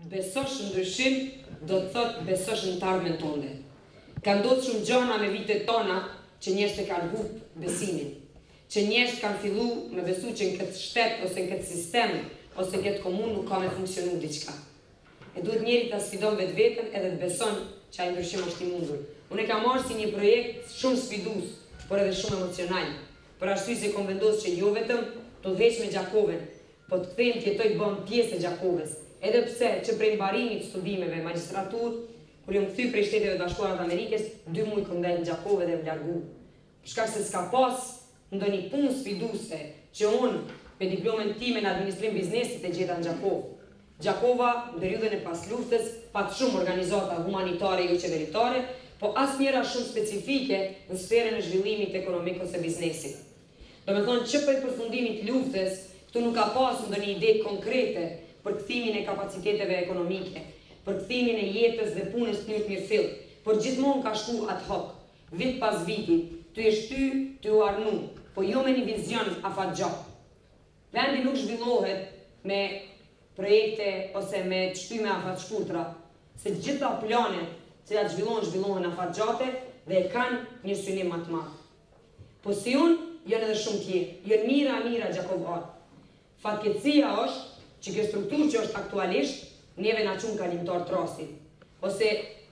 besosh në ndryshim, do të thotë besosh në të ardhmen tënde. Ka ndodhur shumë gjëra me vitet tona që njerëzit kanë humbur besimin. Që njerëzit kanë filluar me besu që në këtë shtet ose në këtë sistem ose në këtë komunë nuk ka me funksionu diçka. E duhet njeri ta sfidon vetveten edhe të beson që ai ndryshim është i mundur. Unë e kam marrë si një projekt shumë sfidues, por edhe shumë emocional. Për arsye se kom vendosur që jo vetëm të udhëheq me Gjakovën, po të kthehem të jetoj bëm pjesë e Gjakovës. Edhe pse që prej mbarimit studimeve magjistraturë, kur jam kthy prej Shteteve të Bashkuara të Amerikës, 2 muaj kom ndaj në Gjakovë dhe më largu. Për shkak se s'ka pas ndonjë punë sfiduese që unë me diplomën time në administrim biznesit e gjeta në Gjakovë. Gjakova, në periudhën e pas luftës, pat shumë organizata humanitare jo qeveritare, po asnjëra shumë specifike në sferën e zhvillimit ekonomik ose biznesit. Do me thonë që për përfundimit luftës, këtu nuk ka pas ndonjë ide konkrete për kthimin e kapaciteteve ekonomike, për kthimin e jetës dhe punës të një mirëfill, por gjithmonë ka shku ad hoc, vit pas viti, ty e shty, ty u arnu, po jo me një vizion afatgjat. Vendi nuk zhvillohet me projekte ose me të shtyme afatshkurtra, se gjitha planet që zhvillohen afatgjate dhe e kanë një synim më të madh. Po si unë, janë edhe shumë tjerë, janë mira Gjakovar. Fatkeqësia është që kjo strukturë që është aktualisht, neve na çon kalimtar trastit. Ose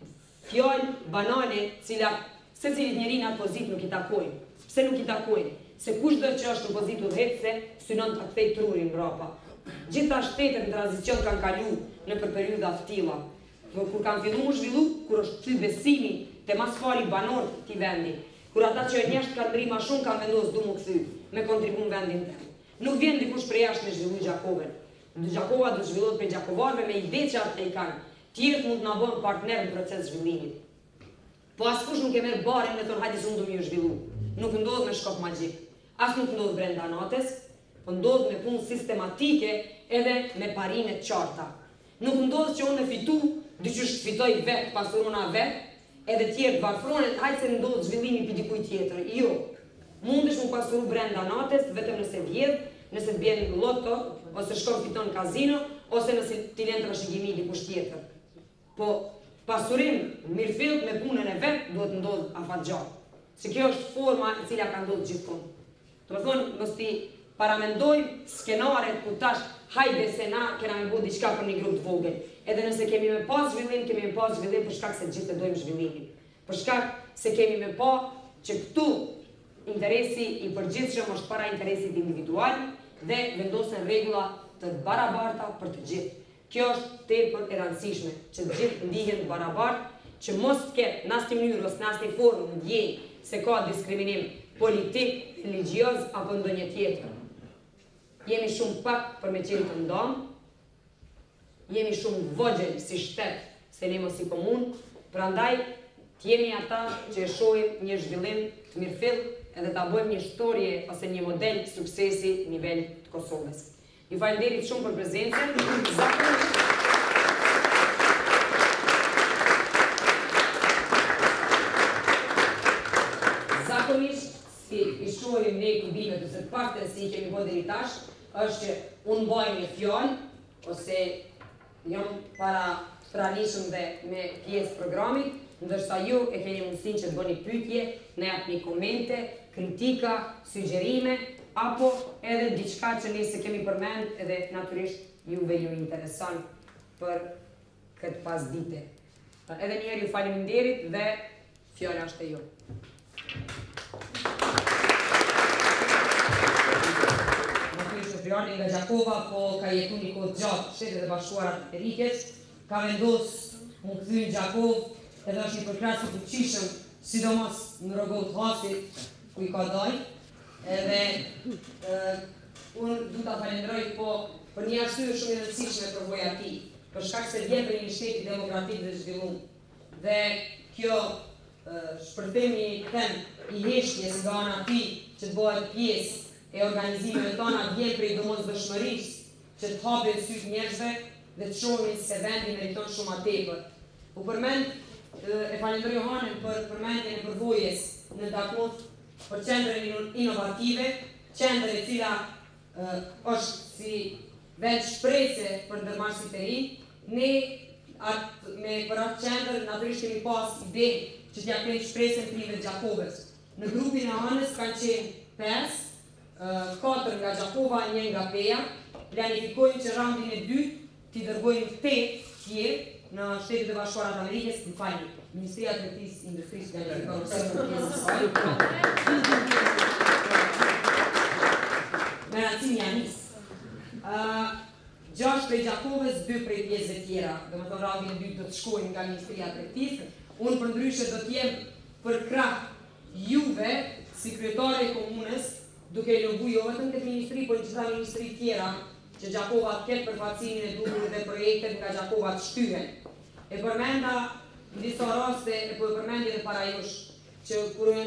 fjalë banale, cilat secilit njeri në atë pozitë nuk i takojnë. Pse nuk i takojnë? Se kushdo që është në pozitë udhëhecse, synon ta kthejë trurin mbrapa. Gjitha shtetet në tranzicion kanë kaluar në periudha të tilla. Kur kanë filluar zhvillu, kur është kthy besimi te masfali banor të këtij vendi, kur ata që njerëzit kanë ndri më shumë kanë vendosur du mu kthy me kontribum vendin tëm. Nuk vjen dikush prej jashtë me zhvillu Gjakovën. Gjakova do të zhvillohet prej gjakovarëve me ide që ata i kanë. Tjerët mund të na bëjnë partner në proces zhvillimit. Po askush nuk e merr barin me thonë hajde s'unë do më zhvillu. Nuk ndodh me shkop magjik. As nuk ndodh brenda natës, po ndodh me punë sistematike edhe me parime të qarta. Nuk ndodh që unë e fitu, dyqysh të fitoj vetë, pasurona vetë, edhe tjerë të varfronet, hajtë se ndodh zhvillimi për dikuj tjetër. Jo, mundesh mu pasuru brenda natës, vetëm nëse vjedh, nëse të bjen loto, ose shkon fiton kazino, ose nëse t'i len trashëgimi dikush tjetër. Po pasurim mirëfillt me punën e vetë, duhet ndodh afatgjat. Se kjo është forma e cila ka ndodh gjithkohë. Do të thonë, mos ti paramendojmë skenaret ku tash hajde se na kena me bu diçka për një grup të vogël. Edhe nëse kemi me pas zhvillim, kemi me pas zhvillim për shkak se gjithë të dojmë zhvillimin. Për shkak se kemi me pa që këtu interesi i përgjithshëm është para interesit individual dhe vendosen rregulla të barabarta për të gjithë. Kjo është tepër e rëndësishme, që të gjithë ndihen të barabartë, që mos të ketë në asnjë mënyrë ose në asnjë formë ndjenjë se ka diskriminim politik, religioz apo ndonjë tjetër. Jemi shumë pak për me qenë të ndonë, jemi shumë vogjel si shtet, se ne mos si komunë, prandaj t'jemi ata që e shohim një zhvillim të mirëfill edhe ta bëjmë një shtorje ose një model suksesi në nivel të Kosovës. Ju falenderit shumë për prezencën. Zakonisht, si i shohim ne kubimet ose të paktën si i kemi bërë deri tash, është që unë mbaj një fjallë, ose jam para pranishëm dhe me pjesë programit, ndërsa ju e keni mundësin që të bëni pyetje, ne japni komente, kritika, sugjerime, apo edhe diçka që ne se kemi përmend edhe natyrisht juve ju intereson për këtë pasdite. Edhe njerë ju faleminderit dhe fjalla është e ju. Nga Gjakova, po ka jetu një kohë gjatë Shtetet e Bashkuara të Amerikës, ka vendos më kthy në Gjakovë, edhe është një përkrahës i fuqishëm, sidomos në rrogot Hasit, ku i ka dalë, edhe unë du ta falenderoj po për një arsye shumë e rëndësishme përvojë atij, për shkak se vjen prej një shteti demokratik dhe zhvilluar. Dhe kjo shpërthimi i heshtjes nga ana e tij që të bëhet pjesë e organizimeve tona vjen prej domosdoshmërisë që të hapin syt njerëzve dhe të shohin se vendi meriton shumë më tepër. U përmend e falenderoj Johanën për përmendjen e përvojës në Dakut për qendrën inovative, qendër e cila është si vetë shprehje për ndërmarrësit e rinj ne për atë qendër natyrisht kemi pas ide që t'ja kemi shpresën Privët Gjakovës. Në grupin e anës kanë qenë 5, 4 nga Gjakova, 1 nga Peja. Planifikojmë që raundin e dytë t'i dërgojmë 8 tjerë në Shtetet e Bashkuara të Amerikës, në fajnë, Ministria e Tregtisë, Industrisë dhe me rëndësim janis. 6 prej Gjakovës, 2 prej pjesëve tjera, dhe më thonë raundin e dytë do të shkojnë nga Ministria e Tregtisë. Unë për ndryshe do t'jem për krah juve, si kryetare e komunës, duke lobu jo vetëm këtë ministri, por në gjitha ministri tjera, që Gjakova të ketë përfacimin e duhur dhe projektet nga Gjakova të shtyhen. E përmenda në disa raste, e përmendje dhe para jush, që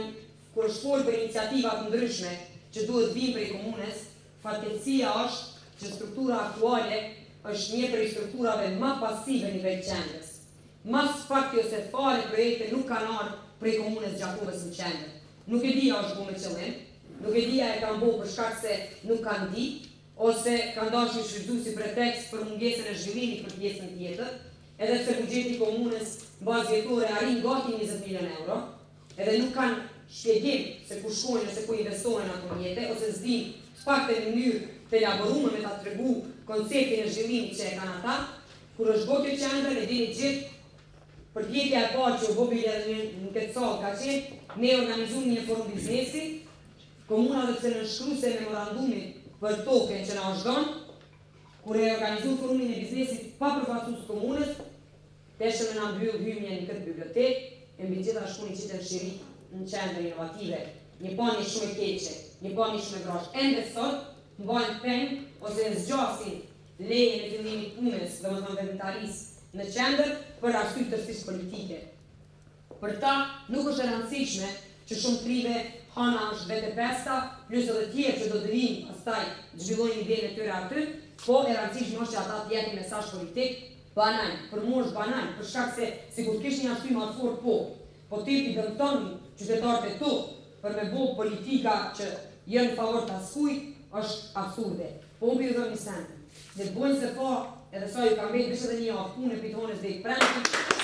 kur është folë për iniciativat ndryshme që duhet vinë prej komunës, fatkeqësia është që struktura aktuale është një prej strukturave më pasive nivel qendrës. Mas fakti ose fare projekte nuk kanë ardhur prej komunës Gjakovës në qendër. Nuk e dija është bu me qëllim, nuk e dija e kanë bo për shkak se nuk kanë di, ose kanë dashur një shfrytzu si pretekst për mungesën e zhvillimit për pjesën tjetër, edhe pse buxheti i komunës bazë vjetore arrin gati 20 milion euro, edhe nuk kanë shpjegim se ku shkojnë ose ku investohen ato mjete, ose s'din të paktën në mënyrë të elaboruar me ta tregu konceptin e zhvillimit që e kanë ata. Kur është bërë kjo qendër, e dini gjithë përpjekja e parë që u bë në këtë sallë ka qenë, ne organizuam një forum biznesi, komuna dhe pse nënshkruese memorandumit për token që na është dhënë, kur e organizuam forumin e biznesit pa përfaqësues komunës, peshëm na mbyll hyrjen në këtë bibliotekë, e mbi gjithashtu një qytet shirik në qendër inovative, një panje shumë e keqe, një panje shumë e grashtë. Ende sot mbajnë peng ose zgjasin lejen e fillimit punës, domethënë veprimtarisë në qendër për arsye tërësisht politike. Për ta nuk është e rëndësishme që shumë trive hana është vete pesta, plus edhe tjerë që do të vinë pastaj të zhvillojnë idenë e tyre aty, po e rëndësishme është që ata të jetin mesazh politik banal. Për mua është banal, për shkak se sikur kishin një arsye më të fortë po ti i dëmton qytetarët e tu për me bëu politika që janë në favor të askujt, është absurde. Po unë ju them një send. Ne bëjmë se po edhe sa ju ka mbet vetë edhe një javë punë pitonës dhe i premti.